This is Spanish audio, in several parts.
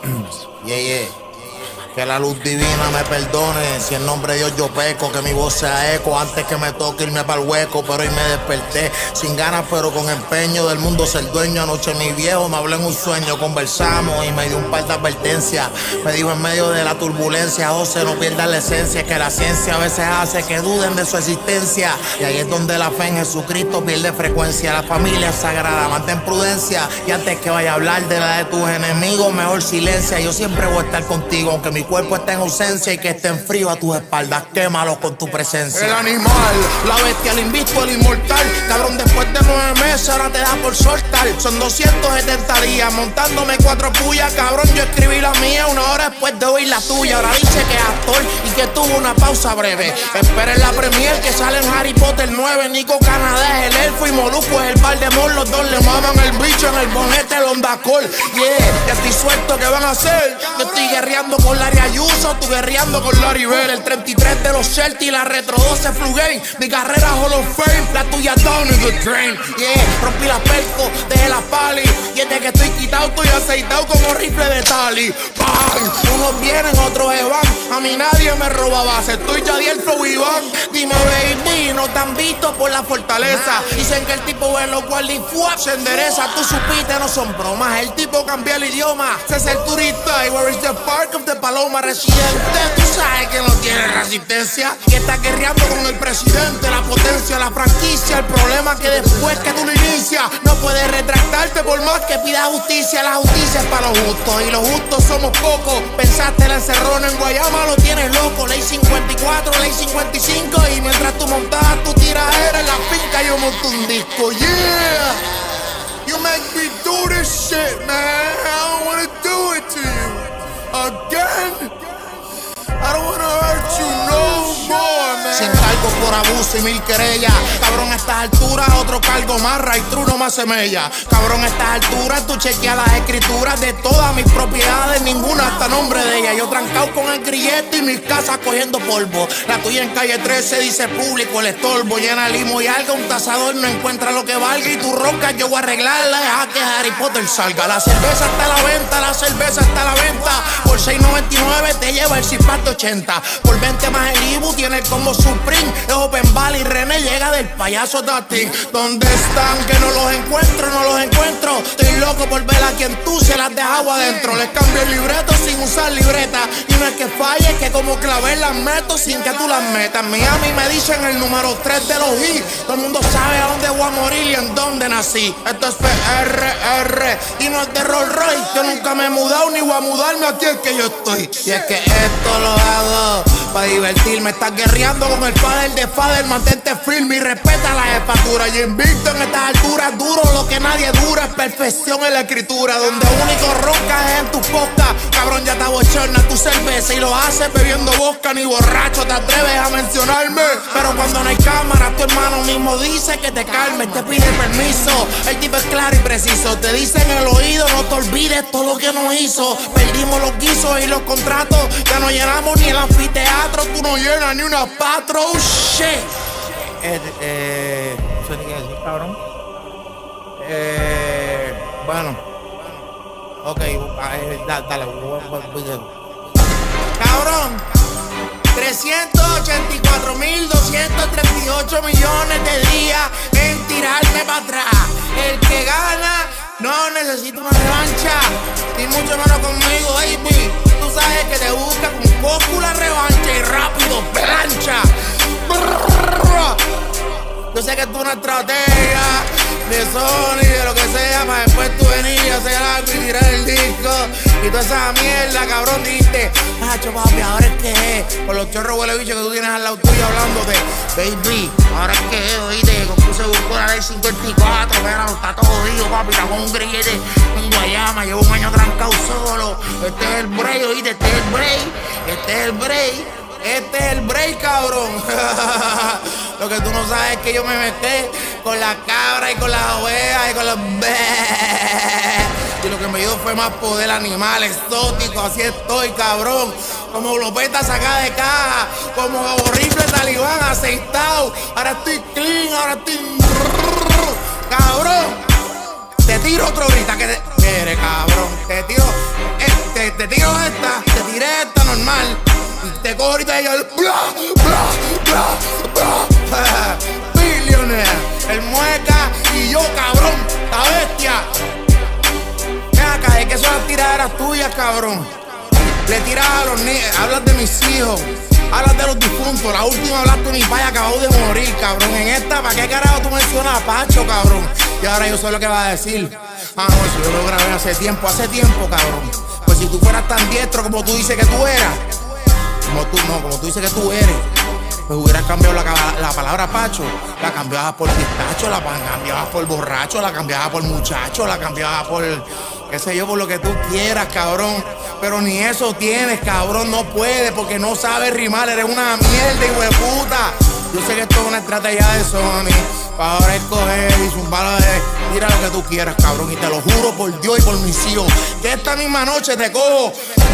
Yeah, yeah. Que la luz divina me perdone. Si en nombre de Dios yo peco, que mi voz sea eco antes que me toque irme para el hueco. Pero hoy me desperté sin ganas pero con empeño del mundo ser dueño. Anoche mi viejo me habló en un sueño, conversamos y me dio un par de advertencias. Me dijo en medio de la turbulencia: José, no pierdas la esencia, que la ciencia a veces hace que duden de su existencia. Y ahí es donde la fe en Jesucristo pierde frecuencia. La familia es sagrada, mantén prudencia. Y antes que vaya a hablar de la de tus enemigos, mejor silencia. Yo siempre voy a estar contigo, aunque mi cuerpo está en ausencia y que esté en frío a tus espaldas. Quémalo con tu presencia. El animal, la bestia, el invicto, el inmortal. Cabrón, después de 9 meses ahora te da por soltar. Son 270 días montándome 4 pullas. Cabrón, yo escribí la mía 1 hora después de oír la tuya. Ahora dice que es actor y que tuvo una pausa breve. Esperen la premier que sale en Harry Potter 9. Nico Canadá es el elfo y Molusco es el Voldemort. Los dos le maman el bicho en el bonete el Ondacol. Yeah, ya estoy suelto, ¿qué van a hacer? Yo estoy guerreando con Larry Ayuso, tú guerreando con Larry Bell. El 33 de los Celtics, la Retro 12 Flu Game. Mi carrera Hall of Fame, la tuya down in the drain. Yeah, rompí la perco, dejé la pali. Y desde que estoy quitado, estoy aceitado como rifle de Tali. ¡Bang! Unos vienen, otros se van. A mí nadie me roba base, estoy Yadiel Flow Iván. Dime baby, no te han visto por la fortaleza. Dicen que el tipo ve los guardias se endereza. Tú supiste, no son bromas. El tipo cambia el idioma, se hace el turista. Y where is the park of the Paloma residente? Tú sabes que no tiene resistencia. Y está guerreando con el presidente. La potencia, la franquicia. El problema es que después que tú lo inicias, no puedes retractarte por más que pidas justicia. La justicia es para los justos y los justos somos pocos. Pensaste la encerrona en Guayama, lo tienes loco. Ley 54, ley 55. Y mientras tú montabas tu tiradera en la finca, yo monto un disco. Yeah, you make me do this shit, man. I don't wanna do it to you again. I don't wanna hurt you no more, man. Sin cargo por abuso y 1000 querellas. Cabrón, a estas alturas otro cargo más, right true no más semella. Cabrón, a estas alturas tú chequeas las escrituras de todas mis propiedades, ninguna hasta nombre de ella. Yo trancado con el grillete y mis casas cogiendo polvo. La tuya en calle 13 dice público, el estorbo. Llena limo y alga, un tasador no encuentra lo que valga. Y tu ronca yo voy a arreglarla, deja que Harry Potter salga. La cerveza está a la venta, la cerveza está a la venta. Por $6.99 te lleva el Cipato 80. Por 20 más el Ibu tiene como Supreme. Es Open Valley, René llega del payaso Tatín. ¿Dónde están? Que no los encuentro, no los encuentro. Estoy loco por ver a quien tú se las dejas adentro. Les cambio el libreto sin usar libreta. Y no es que falle, que como clavé las meto sin que tú las metas. En Miami me dicen el número 3 de los hits. Todo el mundo sabe a dónde voy a morir y en dónde nací. Esto es PRR y no es de Rolls Royce. Yo nunca me he mudado ni voy a mudarme aquí es que yo estoy. Y es que esto lo hago para divertirme. Estás guerreando con el padre de Fader. Mantente firme y respeta la jefatura. Yo invicto en estas alturas. Duro lo que nadie dura. Es perfección en la escritura. Donde único ronca es en tu podcast. Cabrón, ya te abochorna tu cerveza. Y lo haces bebiendo vodka. Ni borracho te atreves a mencionarme. Pero cuando no hay cámara, tu hermano mismo dice que te calmes. Te pide permiso. El tipo es claro y preciso. Te dice en el oído, no te olvides todo lo que nos hizo. Perdimos los guisos y los contratos. Ya no llenamos ni el anfiteatro. Tú no llenas ni una patro. Oh, shit. No sé ni qué decir, cabrón. Bueno. Ok, dale. Cabrón, 384.238 millones de días en tirarme para atrás. El que gana no necesita una revancha, ni mucho menos conmigo, baby. Tú sabes que te busca con poco la revancha y rápido, plancha. Yo sé que tú una estrategia de Sony, de lo que sea, para después tú venir a hacer algo y tirar el disco. Y toda esa mierda, cabrón, dijiste, Nacho, papi, ahora es que es. Con los chorros huele bicho que tú tienes al lado tuyo hablando de baby, ahora es que es, oíste, compuse buscó la ley 54, pero está todo jodido, papi, está con un grillete en Guayama, llevo un año trancado solo. Este es el break, oíste, este es el break, este es el break. Este es el break, cabrón. Lo que tú no sabes es que yo me metí con la cabra y con las ovejas y con los y lo que me dio fue más poder animal, exótico. Así estoy, cabrón. Como glopeta sacada de caja. Como horrible talibán aceitado. Ahora estoy clean, ahora estoy... Cabrón. Te tiro otro ahorita que quiere, cabrón. Te tiro esta, te tiré esta normal. Y te cojo ahorita y yo bla, Billionaire, el mueca y yo, cabrón, la bestia. Ven acá, es que son las tiraderas tuyas, cabrón. Le tiras a los niños, hablas de mis hijos, hablas de los difuntos. La última hablaste de mi padre, acabó de morir, cabrón. En esta, ¿para qué carajo tú mencionas a Pacho, cabrón? Y ahora yo sé lo que vas a decir. Ah, no, eso yo lo grabé hace tiempo, cabrón. Pues si tú fueras tan diestro como tú dices que tú eras, como tú dices que tú eres, pues hubieras cambiado la palabra Pacho, la cambiabas por pistacho, la cambiabas por borracho, la cambiabas por muchacho, la cambiabas por, qué sé yo, por lo que tú quieras, cabrón. Pero ni eso tienes, cabrón, no puedes porque no sabes rimar, eres una mierda, hijo de puta. Yo sé que esto es una estrategia de Sony para ahora escoger y zumbar de tira lo que tú quieras, cabrón. Y te lo juro por Dios y por mis hijos que esta misma noche te cojo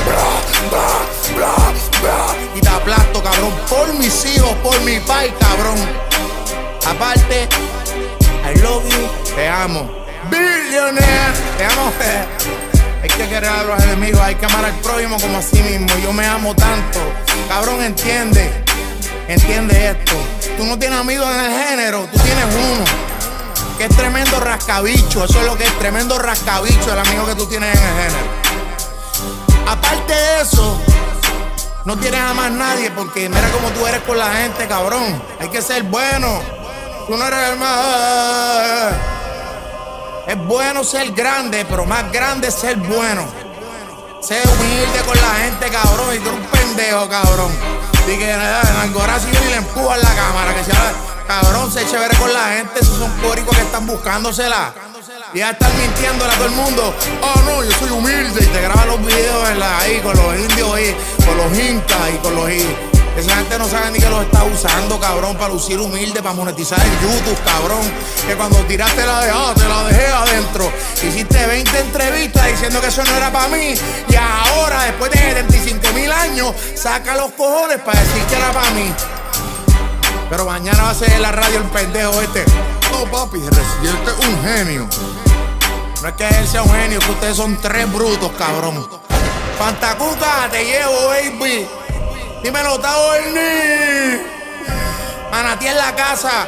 y te aplasto, cabrón, por mis hijos, por mi país, cabrón. Aparte, I love you, te amo. Billionaire, te amo. Hay que querer a los enemigos, hay que amar al prójimo como a sí mismo. Yo me amo tanto, cabrón, entiende esto. Tú no tienes amigos en el género, tú tienes uno que es tremendo rascabicho. Eso es lo que es, tremendo rascabicho, el amigo que tú tienes en el género. Aparte de eso, no tienes a más nadie porque mira cómo tú eres con la gente, cabrón. Hay que ser bueno. Tú no eres el más. Es bueno ser grande, pero más grande es ser bueno. Ser humilde con la gente, cabrón. Y tú eres un pendejo, cabrón. Y que en Algorazi y le empujan la cámara. Que sea, cabrón, sé chévere con la gente. Esos son póricos que están buscándosela. Y ya están mintiéndole a todo el mundo. Oh, no, yo soy humilde. Y te graban los videos ahí con los indios ahí, con los incas y con los... Esa gente no sabe ni que los está usando, cabrón, para lucir humilde, para monetizar en YouTube, cabrón. Que cuando tiraste te la dejé adentro. Hiciste 20 entrevistas diciendo que eso no era para mí. Y ahora, después de 75,000 años, saca los cojones para decir que era para mí. Pero mañana va a ser en la radio el pendejo este. No, papi, Residente es un genio. No es que él sea un genio, es que ustedes son tres brutos, cabrón. Pantacuca, te llevo, baby. Dímelo, Taorni. Manatí en la casa.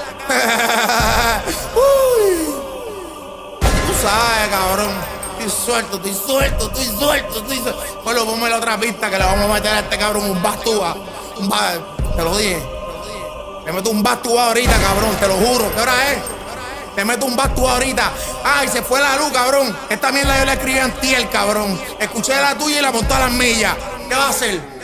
Uy. Tú sabes, cabrón. Estoy suelto. Bueno, ponme la otra pista que le vamos a meter a este cabrón un bastúa. Te lo dije. Te meto un bastúa ahorita, cabrón, te lo juro. ¿Qué hora es? Te meto un bastúa ahorita. Ay, se fue la luz, cabrón. Esta mierda yo la escribí antier, cabrón. Escuché la tuya y la montó a las millas. ¿Qué va a hacer?